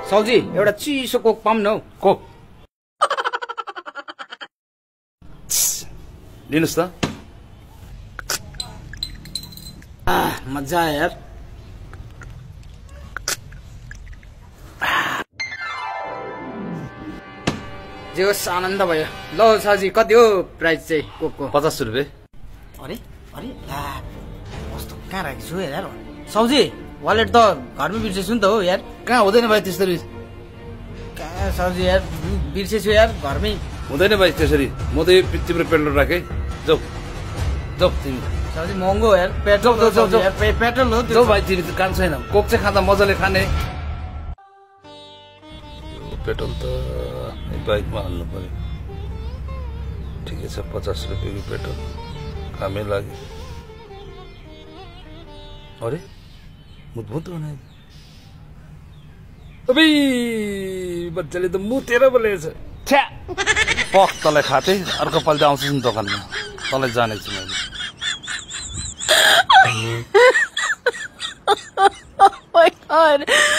साउजी एउटा चिसो कोक पाऊँ न हौ। कोक लिनुस् त। मजा आयो यार। जे होस् आनन्द भयो। ल साउजी कति हो प्राइस चाहिँ कोकको? 50 रुपियाँ। अरे अरे ला कस्तो कहाँ राखेछु यार। साउजी वालेट त घरमै बिर्सेछु नि त हो यार। कहाँ हुँदैन भाइ त्यसरी। कहाँ साउजी यार बिर्सेछु यार घरमै। हुँदैन भाइ त्यसरी। म त यो तिम्रो पेट्रोल राखेँ। जाऊ जाऊ तिमी। साउजी महँगो हो यार पेट्रोल। पेट्रोल हो जाऊ भाइ तिमी त काम छैन। कोक चाहिँ खाँदा मजाले खाने। यो पेट्रोल त बाइकमा हाल्नु पर्यो। ठिकै छ 50 रुपियाँको पेट्रोल कामै लाग्यो। अरे मुतमुत बनायो। अबे बच्चाले त मुतेर बोलेछ। छ्या पक तँलाई खाथे। अर्को पालि त आउँछु नि दोकानमा। तँलाई जानेछु मैले। Oh my god.